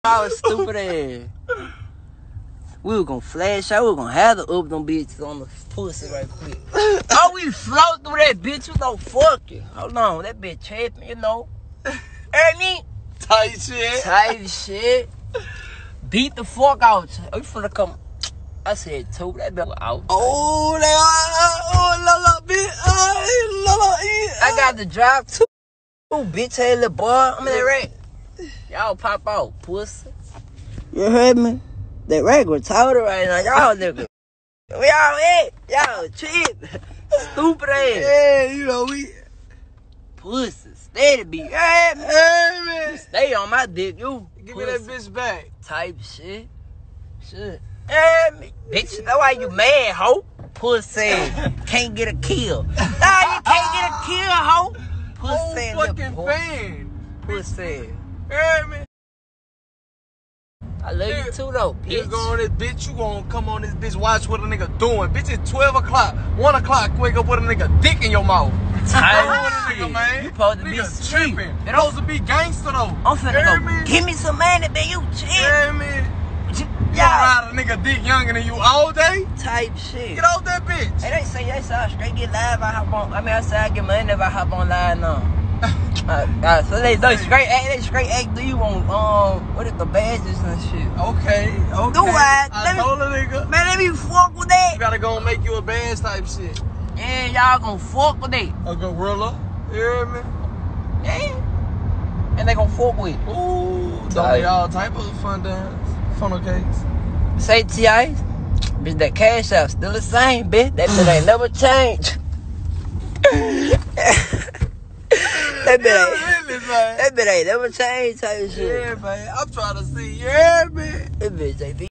I was stupid ass. We were gonna flash out. We were gonna have to up them bitches on the pussy right quick. Oh, we float through that bitch. You know, fuck you. Hold on, that bitch tripping, you know. Heard me? Tight shit. Tight shit. Beat the fuck out. Oh, you finna come. I said, two, that bitch out. Oh, bitch. I got the drive too. Oh, bitch, hey, little boy. I'm in that rack. Y'all pop out, pussy. You heard me? That rack retarded right now. Y'all niggas. We all hit. Y'all cheap. Stupid ass. Yeah, you know, we. Pussy. Steady be. Hey, man. Hey, man. You stay on my dick, you. Give me that bitch back. Type shit. Shit. Hey, man. Bitch, that's why you mad, hoe. Pussy. Can't get a kill. Nah, you can't get a kill, hoe. Pussy. Whole fucking fan. Pussy. Hey, man. I love you too, though, bitch. You go on this bitch, you gonna come on this bitch, watch what a nigga doing. Bitch, it's 12 o'clock, 1 o'clock, wake up with a nigga dick in your mouth. Tight with a nigga, man. You supposed to be nigga street. tripping. You supposed to be gangster, though. I'm finna go. Man? Give me some money, man. You chill. Yeah, man. You Yeah. ride a nigga dick younger than you all day? Type shit. Get off that bitch. Hey, they say I straight get live. I hop on. I say I get money if I hop on live now. So they straight act. Do you want what is the badges and shit? Okay. Do I? I told a nigga. Man, let me fuck with that. You gotta go and make you a badge type shit. Yeah, y'all gonna fuck with that. A gorilla. You hear me? Yeah. And they gonna fuck with. Ooh. Don't all type of fun dance. Funnel cakes. Say T.I. Bitch, that cash out still the same, bitch. That bitch ain't never changed. That bitch ain't never changed type shit. Yeah, man. I'm trying to see. Yeah, man. That bitch ain't